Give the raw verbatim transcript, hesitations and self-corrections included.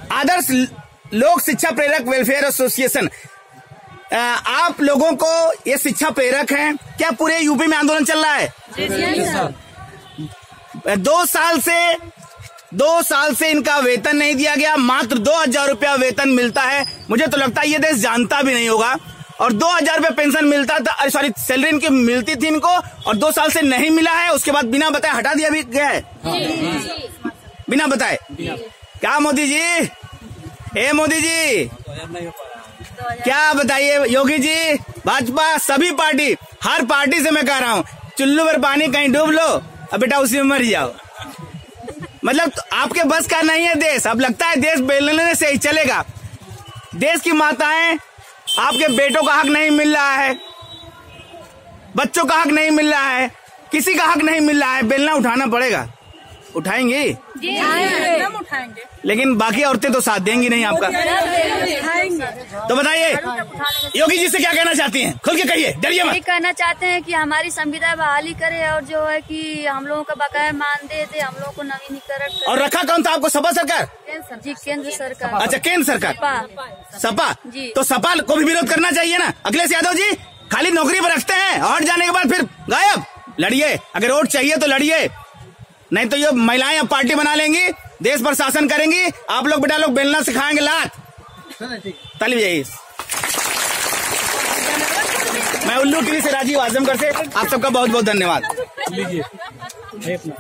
आदर्श लोक शिक्षा प्रेरक वेलफेयर एसोसिएशन, आप लोगों को ये शिक्षा प्रेरक हैं क्या? पूरे यूपी में आंदोलन चल रहा है। दो साल से दो साल से इनका वेतन नहीं दिया गया, मात्र दो हजार रुपया वेतन मिलता है। मुझे तो लगता है ये देश जानता भी नहीं होगा। और दो हजार रुपया पेंशन मिलता था, सॉरी सैलरी इनकी मिलती थी इनको, और दो साल से नहीं मिला है। उसके बाद बिना बताए हटा दिया भी गया है, बिना बताए। क्या मोदी जी, ए मोदी जी, क्या बताइए योगी जी, भाजपा, सभी पार्टी, हर पार्टी से मैं कह रहा हूँ, चुल्लू भर पानी कहीं डूब लो अब बेटा उसी में मर जाओ। मतलब तो आपके बस का नहीं है देश। अब लगता है देश बेलने से ही चलेगा। देश की माताएं, आपके बेटों का हक नहीं मिल रहा है, बच्चों का हक नहीं मिल रहा है, किसी का हक नहीं मिल रहा है। बेलना उठाना पड़ेगा। उठाएंगे जी, हम उठाएंगे, लेकिन बाकी औरतें तो साथ देंगी नहीं आपका। तो बताइए योगी जी से क्या कहना चाहती हैं? खुल के कहिए, डरिए मत। कहना चाहते हैं कि हमारी संविदा बहाली करे और जो है कि हम लोगों का बकाया मान दे दे, हम लोगों को नवीनीकरण। और रखा कौन था आपको? सपा सरकार जी, केंद्र सरकार। अच्छा, केंद्र सरकार, सपा जी। तो सपा को भी विरोध करना चाहिए ना। अखिलेश यादव जी खाली नौकरी पर रखते हैं और जाने के बाद फिर गायब। लड़िए, अगर वोट चाहिए तो लड़िए, नहीं तो ये महिलाएं अब पार्टी बना लेंगी, देश पर शासन करेंगी। आप लोग बेटा लोग बेलना सिखाएंगे लात तली यही। मैं उल्लू टीवी से राजीव आजमगढ़ से आप सबका बहुत बहुत धन्यवाद।